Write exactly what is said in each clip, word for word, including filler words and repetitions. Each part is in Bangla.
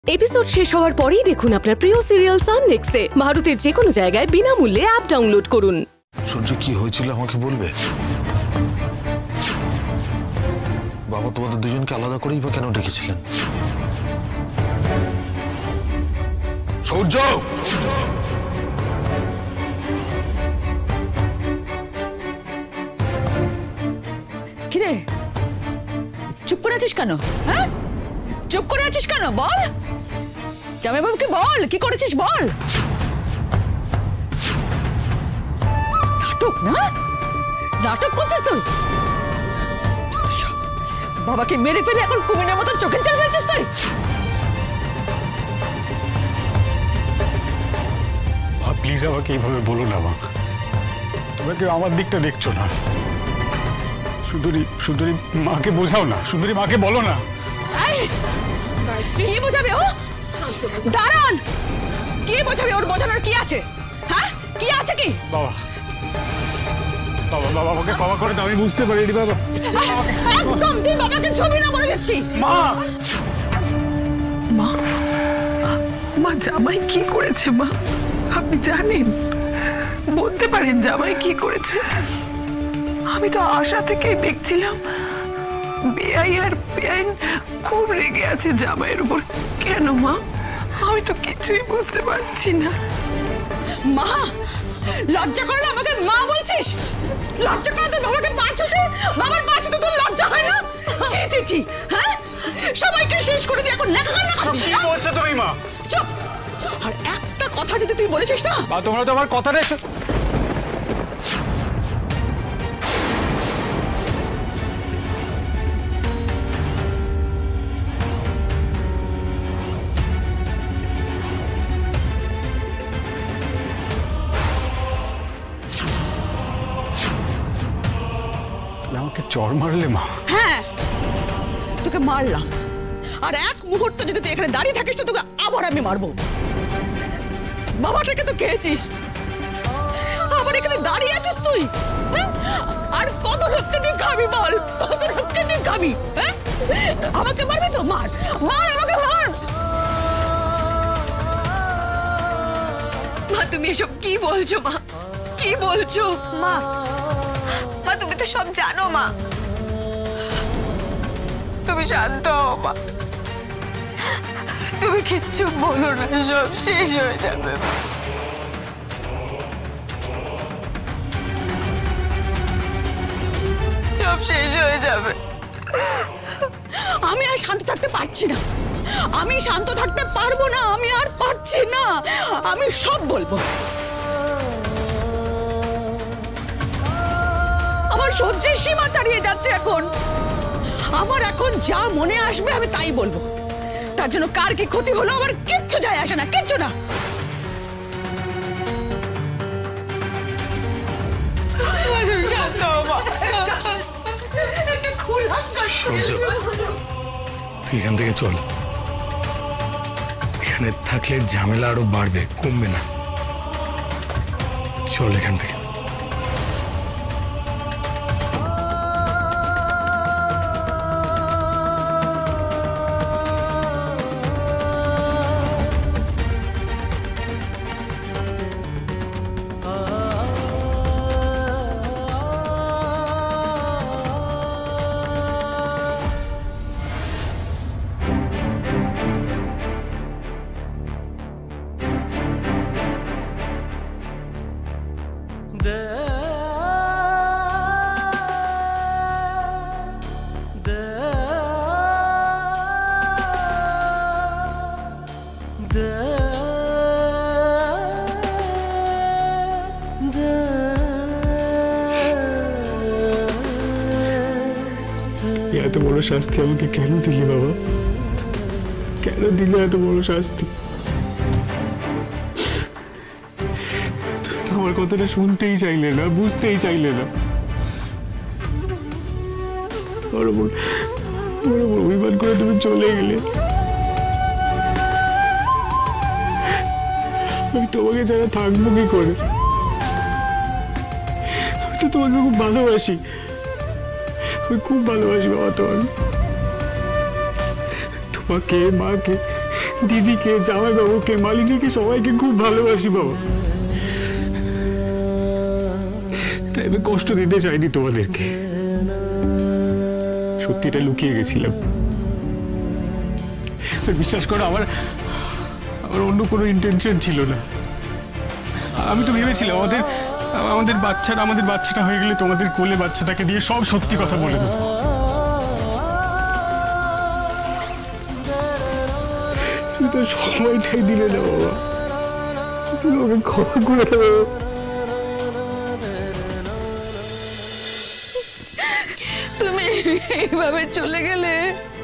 এপিসোড শেষ হওয়ার পরেই দেখুন আপনার প্রিয় সিরিয়াল সান নেক্সট ডে ভারতের যে কোনো জায়গায় বিনামূল্যে অ্যাপ ডাউনলোড করুন। সূর্য কি হয়েছিল আমাকে বলবে? বাবা তোমাদের দুজনকে আলাদা করেই বা কেন ডেকেছিলেন? সূর্য! কিরে চুপ করে আছিস কেন? হ্যাঁ চুপ করে আছিস কেন? বল জামাই বাবুকে বল কি করেছিস বল। নাটক না নাটক করছিস তুই? বাবাকে মেরে ফেলে এখন কুমিরের মতো চোখের চাল ফেলছিস তুই? প্লিজ আমাকে এইভাবে বলো না মা, তোমরা কেউ আমার দিকটা দেখছো না। সুন্দরী সুন্দরী মাকে বোঝাও না, সুন্দরী মাকে বলো না। কি বোঝাবে ও? দাঁড়ান, কি বোঝাবে? ওর বোঝানোর কি আছে? হ্যাঁ কি আছে কি? বাবা বাবা বাবা আমাকে ক্ষমা করে দাও, আমি বুঝতে পারিনি বাবা। একদম তুই বাবাকে ছবি না বলে যাচ্ছি। মা মা মা জামাই কি করেছে মা? আপনি জানেন, বলতে পারেন জামাই কি করেছে? আমি তো আশা থেকে দেখছিলাম বেআই আর বেআইন খুব রেগে আছে জামাইয়ের উপর। কেন মা? আমি তো কিছুই বুঝতে পারছি না। মা লজ্জা করে না আমাকে মা বলছিস? লজ্জা করে তোর বাবাকে পা ছুতে, বাবার পা ছুতে তোর লজ্জা হয় না? ছি ছি ছি, হ্যাঁ সবাইকে শেষ করে দিয়ে এখন লেখাখানা করছিস। কি বলছো তুমি মা? চুপ। আর একটা কথা যদি তুই বলেছিস না, বা তোমরা তো আমার কথাটাই আমাকে চড় মারলে মা? হ্যাঁ তোকে মারলাম, আর এক মুহূর্ত যদি তুই এখানে দাঁড়িয়ে থাকিস তো তোকে আবার আমি মারবো। বাবাটাকে তো খেয়েছিস, আবার এখানে দাঁড়িয়ে আছিস তুই। আর কত লোককে তুই খাবি বল? কত লোককে তুই খাবি? হ্যাঁ আমাকে মারবি তো? মার মার আমাকে মার। মা তুমি এসব কি বলছো? মা কি বলছো? মা মা তুমি তো সব জানো। মা তুমি শান্ত হও মা, তুমি কিচ্ছু বলো না, সব শেষ হয়ে যাবে। সব শেষ হয়ে যাবে। আমি আর শান্ত থাকতে পারছি না, আমি শান্ত থাকতে পারবো না, আমি আর পারছি না, আমি সব বলবো। আমার সহ্যের সীমা ছাড়িয়ে যাচ্ছে এখন। আমার এখন যা মনে আসবে আমি তাই বলবো। তার জন্য কার কি ক্ষতি হলো আমার কিচ্ছু যায় আসে না, কিচ্ছু না। তুই এখান থেকে চল, এখানে থাকলে ঝামেলা আরো বাড়বে, কমবে না। চল এখান থেকে। এত বড় শাস্তি আমাকে কেন দিলি বাবা? কেন দিলে এত বড় শাস্তি? আমার কথাটা শুনতেই চাইলে না, বুঝতেই চাইলে না। অভিমান করে তুমি চলে গেলে। আমি তোমাকে ছাড়া থাকবো কি করে? আমি তো তোমাকে খুব ভালোবাসি, আমি খুব ভালোবাসি বাবা তোমাকে, তোমাকে মাকে দিদিকে, জামাইবাবুকে, মালিনীকে সবাইকে খুব ভালোবাসি বাবা। তাই আমি কষ্ট দিতে চাইনি তোমাদেরকে, সত্যিটা লুকিয়ে গেছিলাম। বিশ্বাস করো, আমার আমার অন্য কোনো ইন্টেনশন ছিল না। আমি তো ভেবেছিলাম আমাদের আমাদের বাচ্চাটা আমাদের বাচ্চাটা হয়ে গেলে তোমাদের কোলে বাচ্চাটাকে দিয়ে সব সত্যি কথা বলে দেবো। তুমি তো সময়টাই দিলে না বাবা, তুমি ওকে ক্ষমা করে দেবো। তুমি এইভাবে চলে গেলে,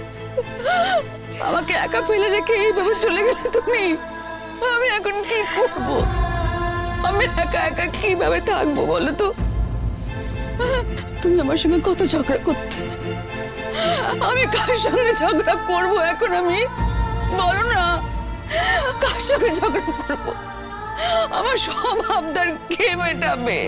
আমাকে একা ফেলে রেখে এইভাবে চলে গেলে তুমি, আমি এখন কি করব? আমি একা একা কিভাবে থাকবো বলো তো? তুমি আমার সঙ্গে কত ঝগড়া করতে, আমি কার সঙ্গে ঝগড়া করব এখন? আমি বলো না, কার সঙ্গে ঝগড়া করব? আমার সব আবদার কে মেটাবে?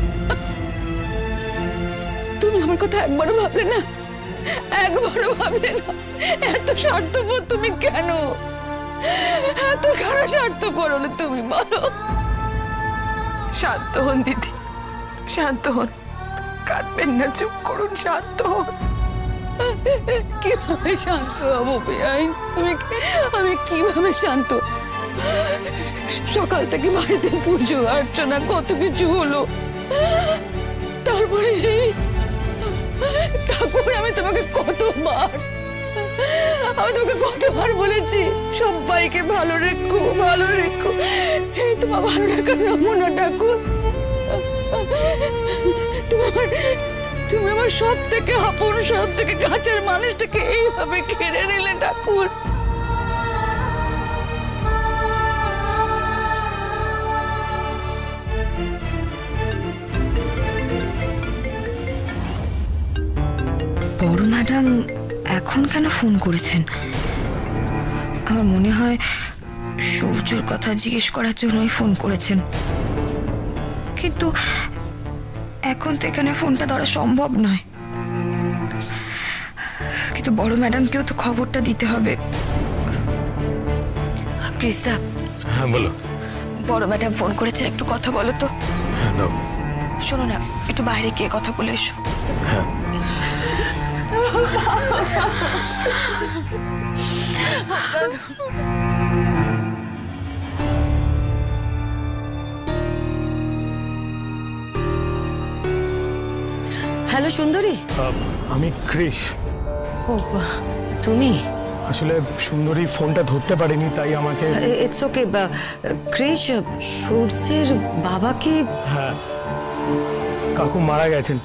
তুমি আমার কথা একবারও ভাবলে না, একবারও ভাবলে না? এত স্বার্থপর তুমি কেন? এত কেন স্বার্থপর হলে তুমি বলো? শান্ত হন দিদি, শান্ত হন, কাঁদবেন না, চুপ করুন, শান্ত হন। কিভাবে শান্ত হবো বেআইন? আমি আমি কিভাবে শান্ত? সকাল থেকে বাড়িতে পুজো অর্চনা কত কিছু হলো, তারপরে ঠাকুর, আমি তোমাকে কতবার আমি তোমাকে কতবার বলেছি সবাইকে ভালো রেখো, ভালো রেখো। এই তোমার ভালো রাখার নমুনা ঠাকুর। তুমি আমার তুমি আমার সব থেকে আপন, সব থেকে কাছের মানুষটাকে এইভাবে কেড়ে নিলে ঠাকুর। বড় ম্যাডাম এখন কেন ফোন করেছেন? আমার মনে হয় সূর্যর কথা জিজ্ঞেস করার জন্যই ফোন করেছেন, কিন্তু এখন তো এখানে ফোনটা ধরা সম্ভব নয়। কিন্তু বড় ম্যাডামকেও তো খবরটা দিতে হবে। কৃষ্ণা, হ্যাঁ বলো। বড় ম্যাডাম ফোন করেছেন, একটু কথা বলো তো। হ্যাঁ দাও। শোনো না, একটু বাইরে গিয়ে কথা বলে এসো। হ্যাঁ। হ্যালো সুন্দরী। আমি ক্রিস। ও তুমি? আসলে সুন্দরী ফোনটা ধরতে পারেনি, তাই আমাকে। It's okay. ক্রিস, সূর্যের বাবাকে? হ্যাঁ, কাকু মারা গেছেন।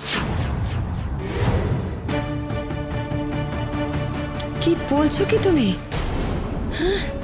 কি বলছো কি তুমি? হ্যাঁ